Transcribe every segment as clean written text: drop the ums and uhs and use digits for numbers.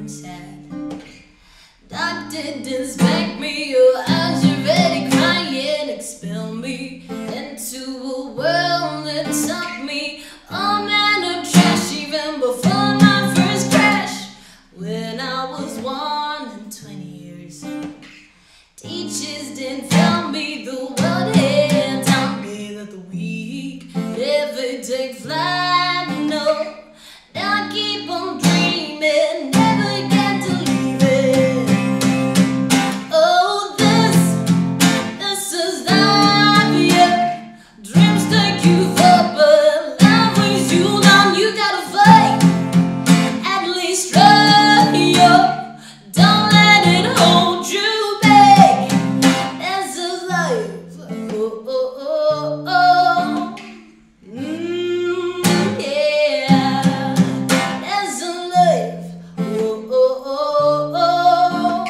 and sad. Doctor didn't spank me, or I was already crying. Expel me into a world that taught me all manner of trash, even before my first crash. When I was 1 and 20 years, teachers didn't tell me the world had taught me that the weak never take flight. No, now I keep on dreaming, never get to leave it. Oh, this is life, yeah. Dreams take you far, but life brings you down. You gotta fight, at least try, yo. Don't let it hold you back. This is life. Oh, oh, oh, oh. Yeah. This is life. Oh, oh, oh, oh.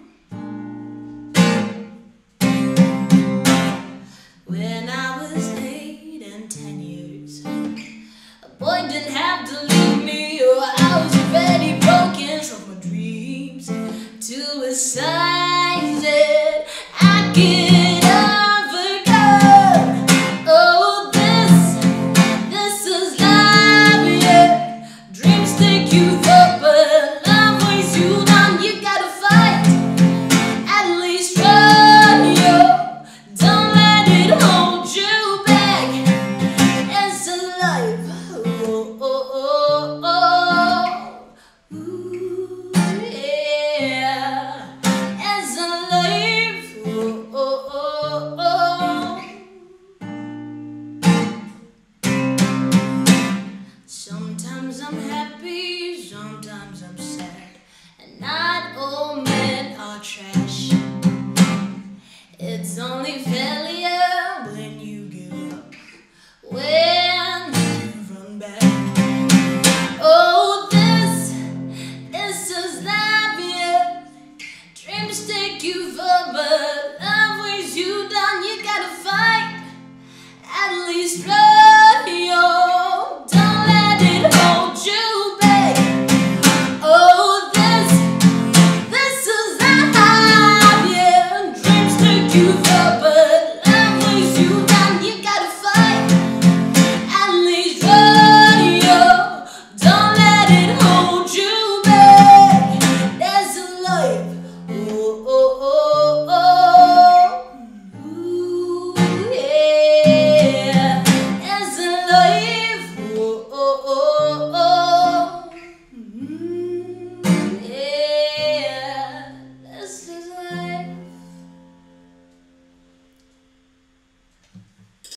When I was 8 and 10 years, a boy didn't have to leave me, or I was already broken from my dreams to a size that I could overcome. Oh, this is life, yeah. Dreams take you up, but life weighs you down. You gotta fight, at least try, yo. Don't let it hold you back. It's a life. Oh, oh, oh, oh. Ooh, yeah. It's a life. Oh, oh, oh, oh. Sometimes I'm happy, sometimes I'm sad, and not all men are trash. It's only fair